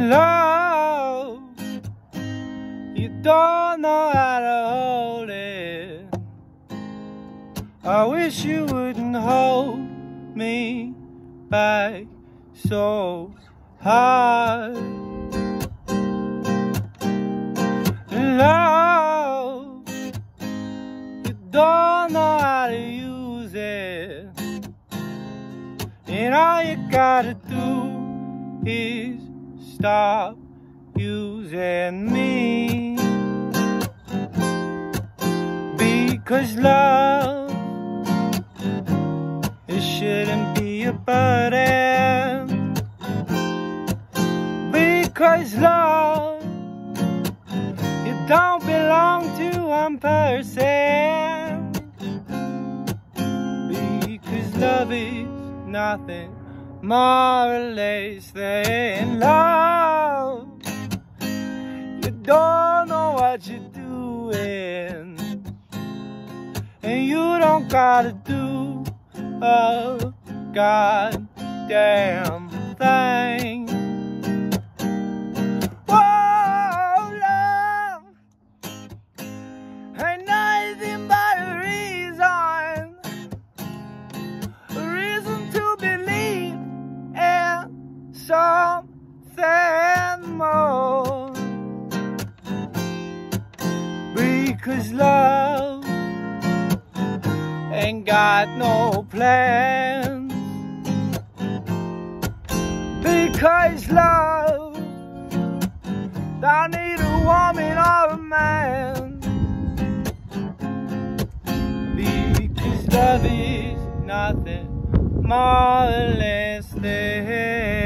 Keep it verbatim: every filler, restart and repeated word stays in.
Love, you don't know how to hold it. I wish you wouldn't hold me back so hard. Love, you don't know how to use it, and all you gotta do is stop using me. Because love, it shouldn't be a burden. Because love, you don't belong to one person. Because love is nothing more or less than love. You don't know what you're doing, and you don't gotta do a goddamn thing. Whoa, love ain't nothing but a reason, a reason to believe in something more. Because love ain't got no plans. Because love don't need a woman or a man. Because love is nothing more or less than